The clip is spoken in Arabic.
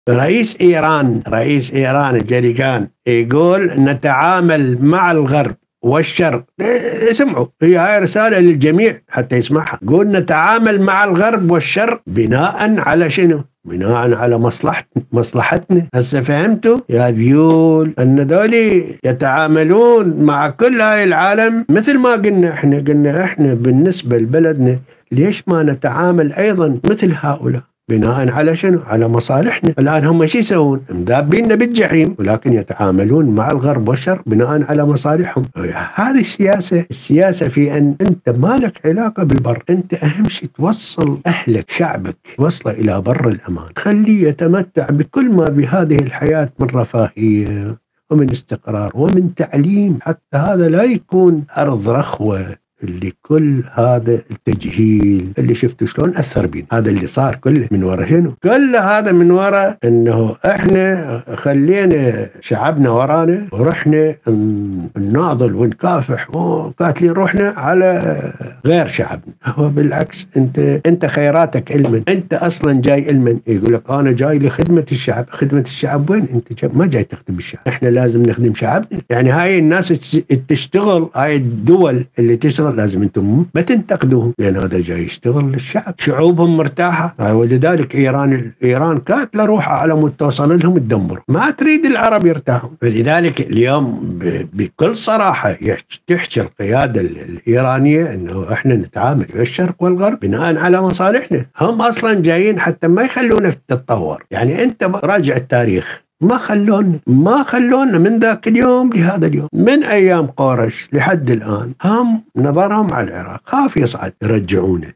رئيس إيران الجريكان يقول نتعامل مع الغرب والشرق. اسمعوا، هي هاي رسالة للجميع حتى يسمعها. يقول نتعامل مع الغرب والشرق بناء على شنو؟ بناء على مصلحتنا. هسه فهمتوا يا ذيول أن ذولي يتعاملون مع كل هاي العالم مثل ما قلنا احنا بالنسبة لبلدنا ليش ما نتعامل أيضا مثل هؤلاء بناء على شنو؟ على مصالحنا. الآن هم شو يسوون؟ مذابيننا بالجحيم، ولكن يتعاملون مع الغرب والشرق بناء على مصالحهم. هذه السياسة في أن أنت ما لك علاقة بالبر، أنت أهم شيء توصل أهلك شعبك توصله إلى بر الأمان، خليه يتمتع بكل ما بهذه الحياة من رفاهية ومن استقرار ومن تعليم، حتى هذا لا يكون أرض رخوة اللي كل هذا التجهيل اللي شفتوا شلون أثر بينا. هذا اللي صار كله من وراء شنو؟ كل هذا من وراء أنه إحنا خلينا شعبنا ورانا ورحنا نناضل ونكافح وقاتلين روحنا على غير شعبنا. هو بالعكس، أنت خيراتك علما، أنت أصلا جاي علما. يقول لك أنا جاي لخدمة الشعب. خدمة الشعب وين؟ أنت ما جاي تخدم الشعب. إحنا لازم نخدم شعبنا. يعني هاي الناس تشتغل، هاي الدول اللي تشتغل لازم انتم ما تنتقدوهم، لان هذا جاي يشتغل للشعب، شعوبهم مرتاحه. ولذلك ايران كاتله روحها على مود توصل لهم تدمر، ما تريد العرب يرتاحون. فلذلك اليوم بكل صراحه تحكي القياده الايرانيه انه احنا نتعامل مع الشرق والغرب بناء على مصالحنا. هم اصلا جايين حتى ما يخلونك تتطور. يعني انت راجع التاريخ، ما خلونا من ذاك اليوم لهذا اليوم، من أيام قرش لحد الآن هم نظرهم على العراق خاف يصعد يرجعونه.